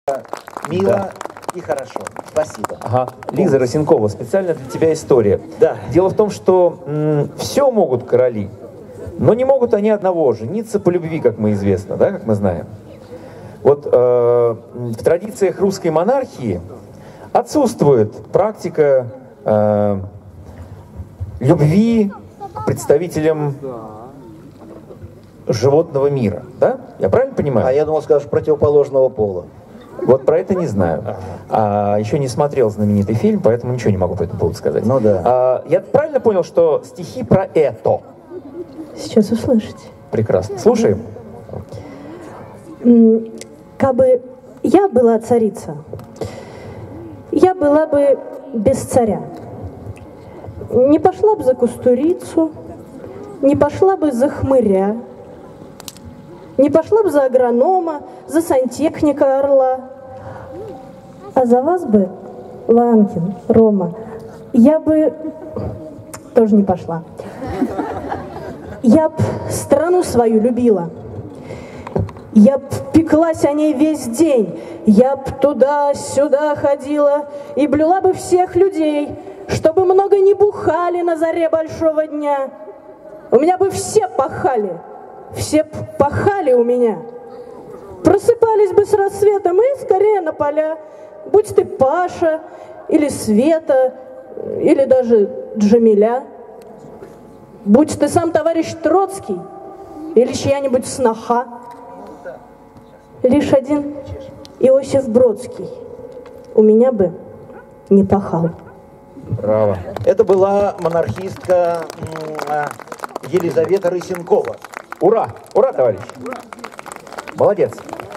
Мило Да. и хорошо. Спасибо. Ага. Лиза Росенкова, специально для тебя история. Да. Дело в том, что все могут короли, но не могут они одного — жениться по любви, как мы известно, да, как мы знаем. Вот в традициях русской монархии отсутствует практика любви к представителям животного мира, да? Я правильно понимаю? А я думал, скажешь, противоположного пола. Вот про это не знаю. Еще не смотрел знаменитый фильм, поэтому ничего не могу по этому поводу сказать. Ну да. Я правильно понял, что стихи про это? Сейчас услышите. Прекрасно. Слушаем. Кабы я была царица, я была бы без царя. Не пошла бы за кустурицу, не пошла бы за хмыря, не пошла бы за агронома, за сантехника орла. А за вас бы, Ланкин, Рома, я бы тоже не пошла. Я б страну свою любила. Я б пеклась о ней весь день. Я б туда-сюда ходила и блюла бы всех людей, чтобы много не бухали на заре большого дня. У меня бы все пахали, все пахали у меня. Просыпались бы с рассветом и скорее на поля. Будь ты Паша, или Света, или даже Джамиля. Будь ты сам товарищ Троцкий, или чья-нибудь сноха. Лишь один Иосиф Бродский у меня бы не пахал. Браво. Это была монархистка Елизавета Рысенкова. Ура! Ура, товарищ! Молодец!